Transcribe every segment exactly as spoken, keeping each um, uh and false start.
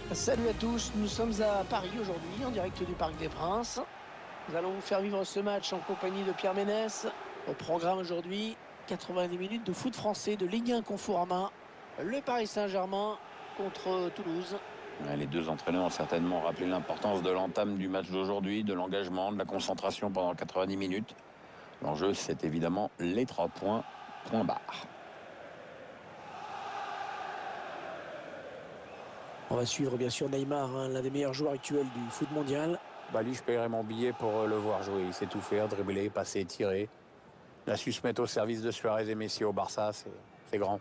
Salut à tous, nous sommes à Paris aujourd'hui, en direct du Parc des Princes. Nous allons vous faire vivre ce match en compagnie de Pierre Ménès. Au programme aujourd'hui, quatre-vingt-dix minutes de foot français de Ligue un Conforama. Le Paris Saint-Germain contre Toulouse. Ouais, les deux entraîneurs ont certainement rappelé l'importance de l'entame du match d'aujourd'hui, de l'engagement, de la concentration pendant quatre-vingt-dix minutes. L'enjeu, c'est évidemment les trois points, point barre. On va suivre bien sûr Neymar, hein, l'un des meilleurs joueurs actuels du foot mondial. Bah lui, je paierais mon billet pour le voir jouer. Il sait tout faire, dribbler, passer, tirer. Il a su se mettre au service de Suarez et Messi au Barça, c'est grand.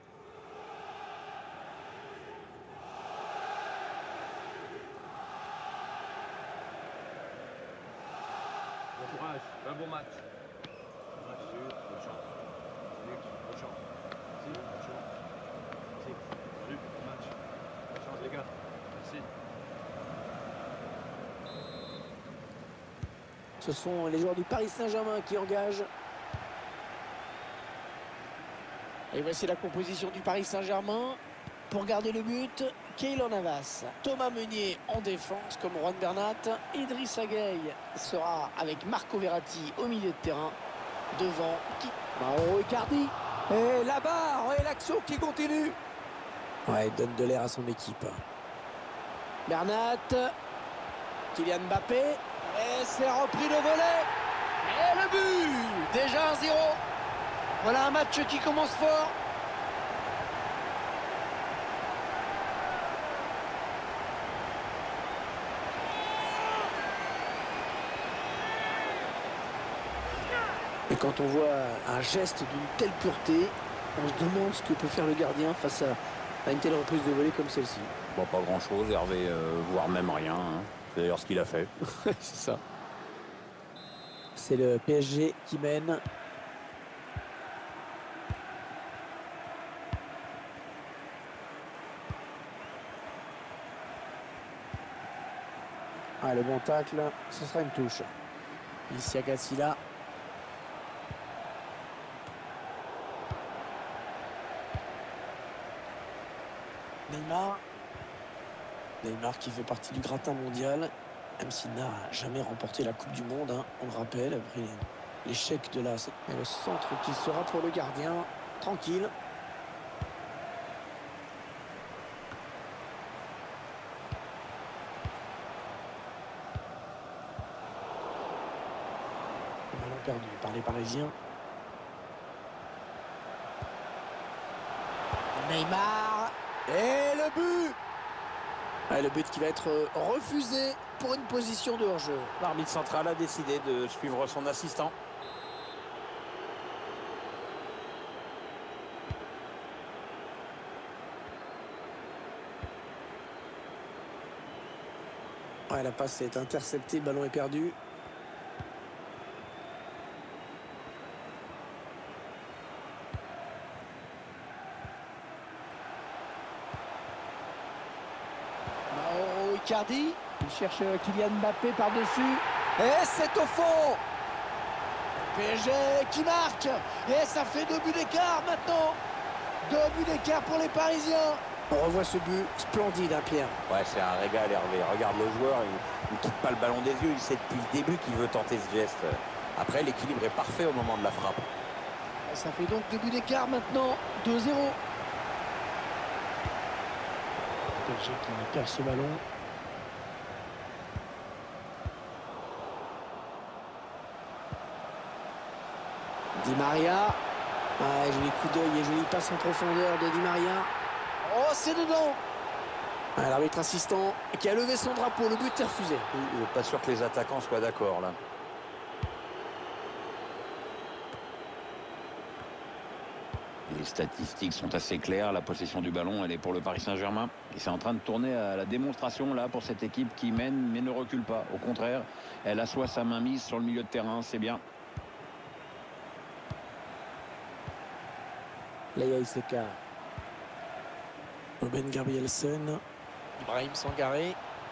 Bon courage, un bon match. Bon match, bonne chance. Luc, bonne chance. Si, bonne chance. Si, Luc, bon match. Bonne chance les gars. Merci. Ce sont les joueurs du Paris Saint-Germain qui engagent. Et voici la composition du Paris Saint-Germain. Pour garder le but, Keylor Navas, Thomas Meunier en défense comme Juan Bernat. Idrissa Gueye sera avec Marco Verratti au milieu de terrain. Devant, qui... Mauro Icardi. Et là-bas, et l'action qui continue. Ouais, il donne de l'air à son équipe. Bernat. Kylian Mbappé. Et c'est repris de volet. Et le but. Déjà un zéro. Voilà un match qui commence fort. Et quand on voit un geste d'une telle pureté, on se demande ce que peut faire le gardien face à, à une telle reprise de volée comme celle-ci. Bon, pas grand-chose, Hervé, euh, voire même rien. Hein. C'est d'ailleurs ce qu'il a fait. C'est ça. C'est le P S G qui mène. Ah, le bon tacle, ce sera une touche. Ici à Cassila. Neymar. Neymar qui fait partie du gratin mondial, même s'il n'a jamais remporté la Coupe du Monde, hein, on le rappelle, après l'échec de la... Et le centre qui sera pour le gardien, tranquille. Le ballon perdu par les Parisiens. Neymar. Et le but. Ah, le but qui va être refusé pour une position de hors-jeu. L'arbitre central a décidé de suivre son assistant. Ouais, la passe est interceptée, le ballon est perdu. Mauro Icardi. Il cherche Kylian Mbappé par-dessus. Et c'est au fond. P S G qui marque. Et ça fait deux buts d'écart maintenant. Deux buts d'écart pour les Parisiens. On revoit ce but splendide, hein, Pierre. Ouais, c'est un régal, Hervé. Regarde le joueur, il ne quitte pas le ballon des yeux. Il sait depuis le début qu'il veut tenter ce geste. Après, l'équilibre est parfait au moment de la frappe. Et ça fait donc deux buts d'écart maintenant. deux zéro. P S G qui perd ce ballon. Di Maria. Ah, joli coup d'œil et joli passe en profondeur de Di Maria. Oh, c'est dedans. Ah, l'arbitre assistant qui a levé son drapeau. Le but est refusé. Il n'est pas sûr que les attaquants soient d'accord, là. Les statistiques sont assez claires. La possession du ballon, elle est pour le Paris Saint-Germain. Et c'est en train de tourner à la démonstration là pour cette équipe qui mène mais ne recule pas. Au contraire, elle assoit sa main mise sur le milieu de terrain. C'est bien. Leia Iseka. Ruben Gabrielsen. Ibrahim Sangaré.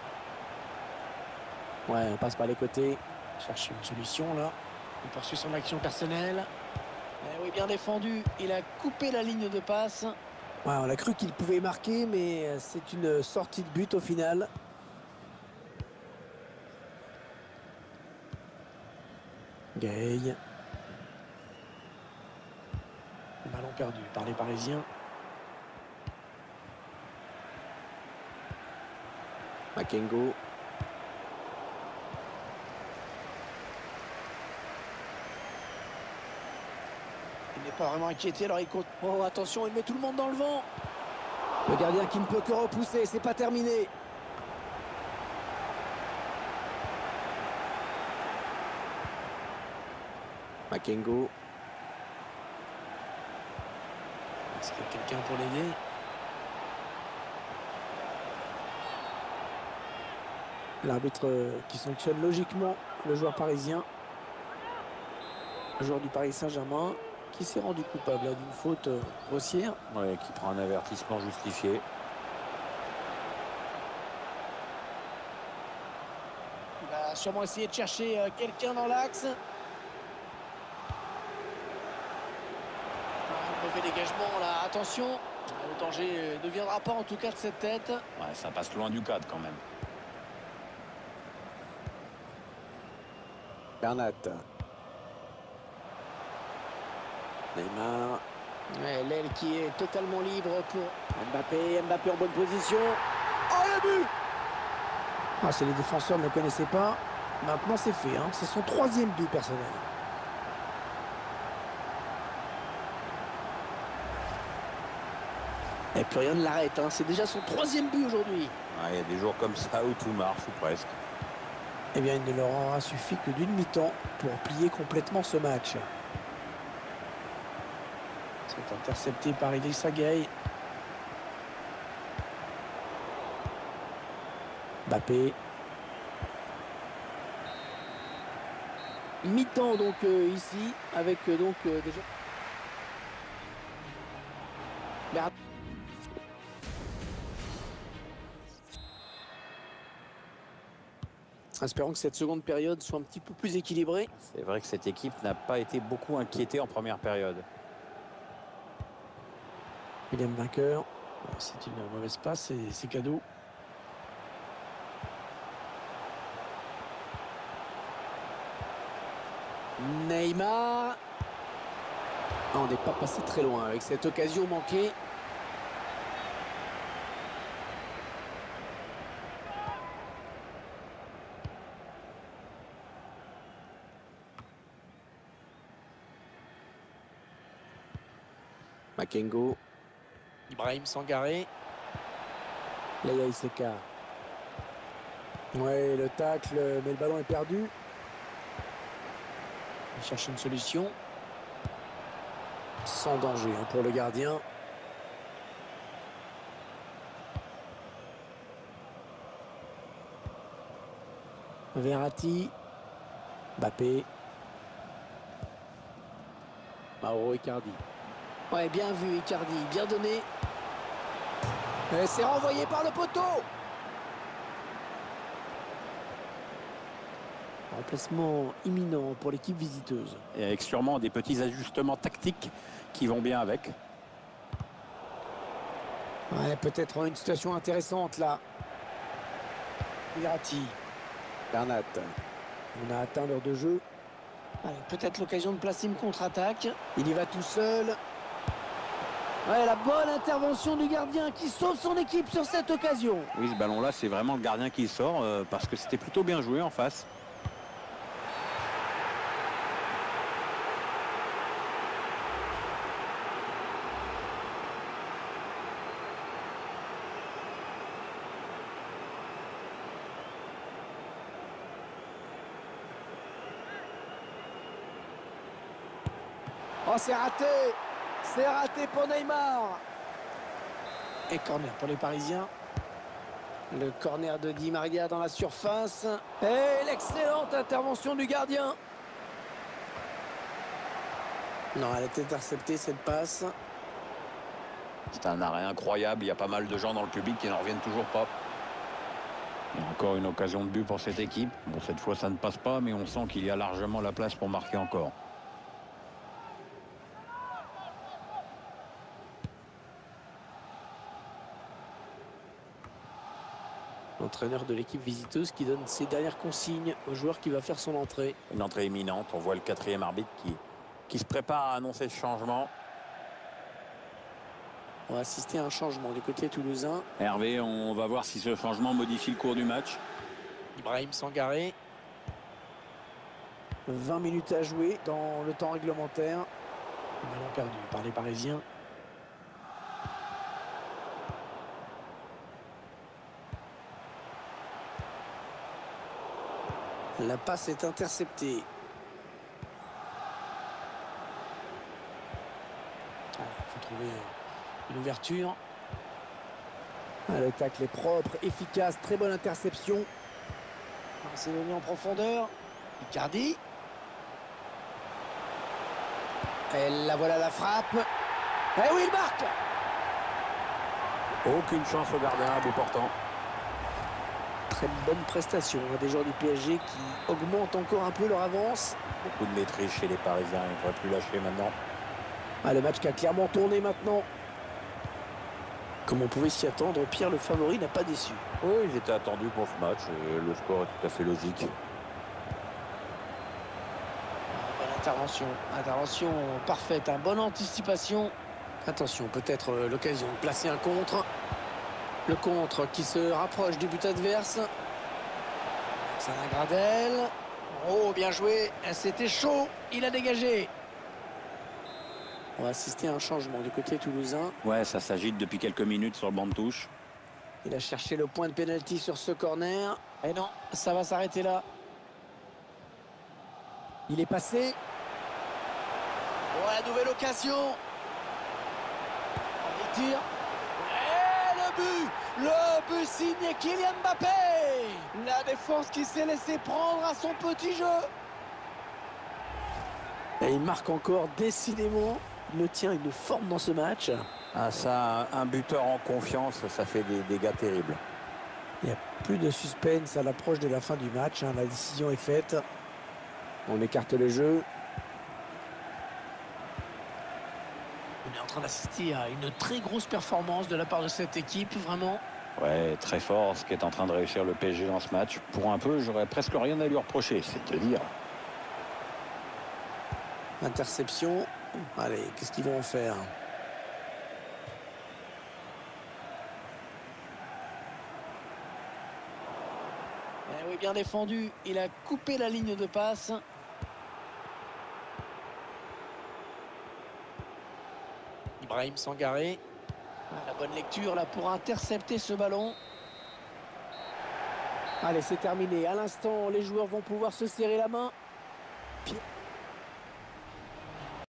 Ouais, on passe par les côtés. Cherche une solution là. Il poursuit son action personnelle. Eh oui, bien défendu. Il a coupé la ligne de passe. Ouais, on a cru qu'il pouvait marquer, mais c'est une sortie de but au final. Gay. Ballon perdu par les Parisiens. Makengo. Il n'est pas vraiment inquiété, alors il compte. Oh, attention, il met tout le monde dans le vent. Le gardien qui ne peut que repousser, c'est pas terminé. Makengo. Est-ce qu'il y a quelqu'un pour l'aider? L'arbitre qui sanctionne logiquement le joueur parisien. Le joueur du Paris Saint-Germain qui s'est rendu coupable d'une faute grossière. Ouais, qui prend un avertissement justifié. Il va sûrement essayer de chercher quelqu'un dans l'axe. Mauvais dégagement là, attention. Le danger ne viendra pas en tout cas de cette tête. Ouais, ça passe loin du cadre quand même. Bernat. Neymar. Ouais, l'aile qui est totalement libre pour Mbappé. Mbappé en bonne position. Oh, le but! Ah, si les défenseurs ne le connaissaient pas, maintenant c'est fait. Hein. C'est son troisième but personnel. Et plus rien ne l'arrête. Hein. C'est déjà son troisième but aujourd'hui. Il ouais, y a des jours comme ça où tout marche, ou presque. Eh bien, il ne leur aura suffi que d'une mi-temps pour plier complètement ce match. C'est intercepté par Idrissa Gueye. Mbappé. Mi-temps donc euh, ici avec euh, donc euh, déjà. Merde. Espérons que cette seconde période soit un petit peu plus équilibrée. C'est vrai que cette équipe n'a pas été beaucoup inquiétée en première période. William vainqueur. C'est une mauvaise passe et c'est cadeau. Neymar. Ah, on n'est pas passé très loin avec cette occasion manquée. Makengo. Ibrahim Sangaré. Leia Iseka. Ouais, le tacle, mais le ballon est perdu. Il cherche une solution. Sans danger hein, pour le gardien. Verratti. Mbappé. Mauro Icardi. Ouais, bien vu Icardi, bien donné. Et c'est renvoyé par le poteau. Remplacement imminent pour l'équipe visiteuse. Et avec sûrement des petits ajustements tactiques qui vont bien avec. Ouais, peut-être une situation intéressante là. Verratti. Bernat. On a atteint l'heure de jeu. Peut-être l'occasion de placer une contre-attaque. Il y va tout seul. Ouais, la bonne intervention du gardien qui sauve son équipe sur cette occasion. Oui, ce ballon-là, c'est vraiment le gardien qui sort euh, parce que c'était plutôt bien joué en face. Oh, c'est raté. C'est raté pour Neymar. Et corner pour les Parisiens. Le corner de Di Maria dans la surface. Et l'excellente intervention du gardien. Non, elle est interceptée cette passe. C'est un arrêt incroyable. Il y a pas mal de gens dans le public qui n'en reviennent toujours pas. Il y a encore une occasion de but pour cette équipe. Bon, cette fois, ça ne passe pas, mais on sent qu'il y a largement la place pour marquer encore. L'entraîneur de l'équipe visiteuse qui donne ses dernières consignes au joueur qui va faire son entrée. Une entrée imminente. On voit le quatrième arbitre qui, qui se prépare à annoncer ce changement. On va assister à un changement du côté toulousain. Hervé, on va voir si ce changement modifie le cours du match. Ibrahim Sangaré. vingt minutes à jouer dans le temps réglementaire. Ballon perdu par les Parisiens. La passe est interceptée. Il faut trouver une ouverture. Le tacle est propre, efficace, très bonne interception. C'est donné en profondeur. Icardi. Et la voilà la frappe. Et oui, il marque. Aucune chance au gardien à bout portant. Très bonne prestation hein, des joueurs du P S G qui augmentent encore un peu leur avance. Beaucoup de maîtrise chez les Parisiens. Ils ne devraient plus lâcher maintenant. Ah, le match qui a clairement tourné maintenant. Comme on pouvait s'y attendre, Pierre, le favori, n'a pas déçu. Oui, ils étaient attendus pour ce match. Et le score est tout à fait logique. Bonne intervention. Intervention parfaite. Hein, bonne anticipation. Attention, peut-être euh, l'occasion de placer un contre. Le contre qui se rapproche du but adverse. Alexandre Gradel. Oh, bien joué. C'était chaud. Il a dégagé. On va assister à un changement du côté toulousain. Ouais, ça s'agite depuis quelques minutes sur le banc de touche. Il a cherché le point de pénalty sur ce corner. Et non, ça va s'arrêter là. Il est passé. Oh, la nouvelle occasion. On tire. Et le but. Le but signé Kylian Mbappé. La défense qui s'est laissée prendre à son petit jeu. Et il marque encore décidément. Il le tient une forme dans ce match. Ah, ça, un buteur en confiance, ça fait des dégâts terribles. Il n'y a plus de suspense à l'approche de la fin du match. Hein. La décision est faite. On écarte le jeu. On est en train d'assister à une très grosse performance de la part de cette équipe, vraiment. Ouais, très fort ce qui est en train de réussir le P S G dans ce match. Pour un peu, j'aurais presque rien à lui reprocher, c'est te dire. Interception. Allez, qu'est-ce qu'ils vont en faire? Eh oui, bien défendu. Il a coupé la ligne de passe. Ibrahim Sangaré. La bonne lecture là pour intercepter ce ballon. Allez, c'est terminé. À l'instant, les joueurs vont pouvoir se serrer la main.